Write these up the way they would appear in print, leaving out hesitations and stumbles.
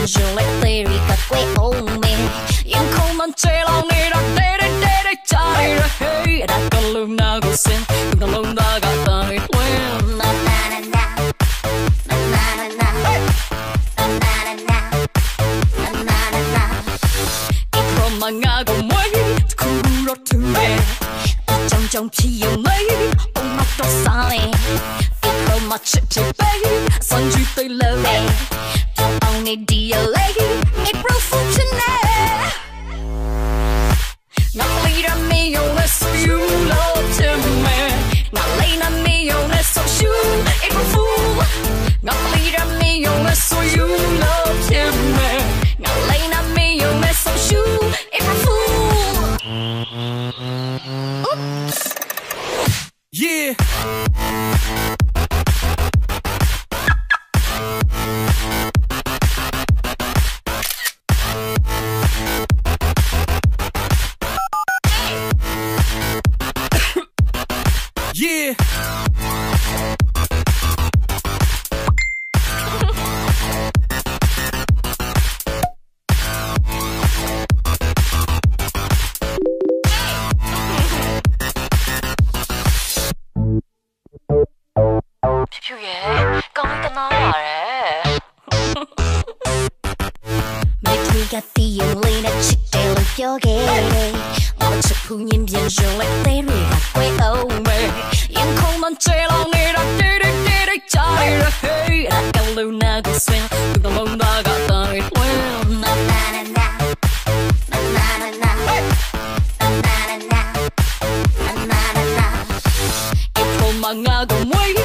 je lại tê ri cả quê ôm mêยังคงมันใจเราในรักได้ใจรักเฮ้ยรักกันลืมหน้าก็เส้นกันลืมหน้าก็ตายเว้ยนานานานานานานานานานานาอีกคนมางาก็ไม่คู่รถถึงแม่trong khi yêu mấy ông mặc đồ xa này ít đâu mà chip chip baby son du tới lâu này ông này đi ở đây ngày pro phụ chân này ngọc ly ra mi yêu nó so you love to me ngọc ly ra mi yêu nó so you ít pro phụ ngọc ly ra mi yêu nó so you love to me ngọc ly ra mi yêu nó so you ít pro phụ. Yeah. Yeah. 표에 깡따나 말해 매트가 뛰어올리는 칙대로 벽에 어차 풍인 변종 like 때리가 꿰오매 영콩만 찔러내라 띠리띠리 짜리라 헤이 약간 루나고 swing 그거 뭔가가 따리 well 나나나나 나나나나 나나나나 나나나나 이코 망하고 뭐이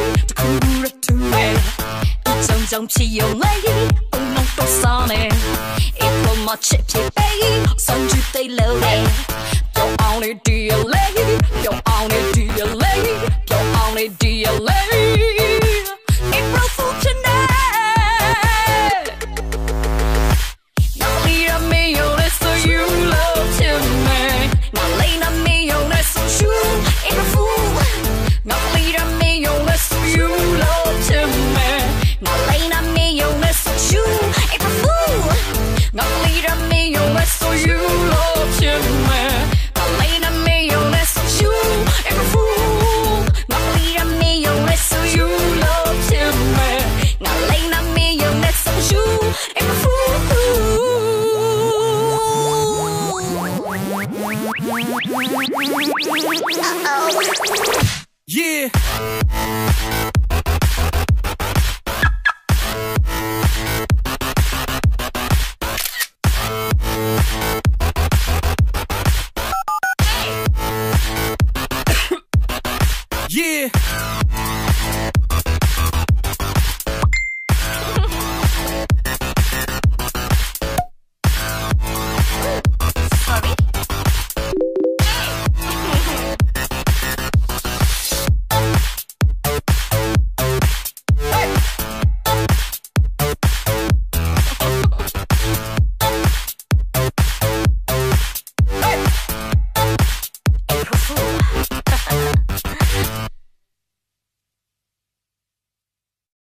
trong chi yêu lấy ông nông tô sao nè ít không mà chip chip bay son chip tay lâu nè cho ông này đi lấy cho ông này đi lấy cho ông này đi lấy ít pro phụ chân này ngọc ly ra mi yêu này so you love to me ngọc ly ra mi yêu này so you ít pro phụ ngọc ly ra mi yêu này so you love to me ngọc ly ra mi yêu này so you ít pro phụ ngọc ly ra mi yêu này so you love to me ngọc ly ra mi yêu này so you ít pro phụ ngọc ly ra mi yêu này so you love to me ngọc ly ra mi yêu này so you ít pro phụ. Yeah.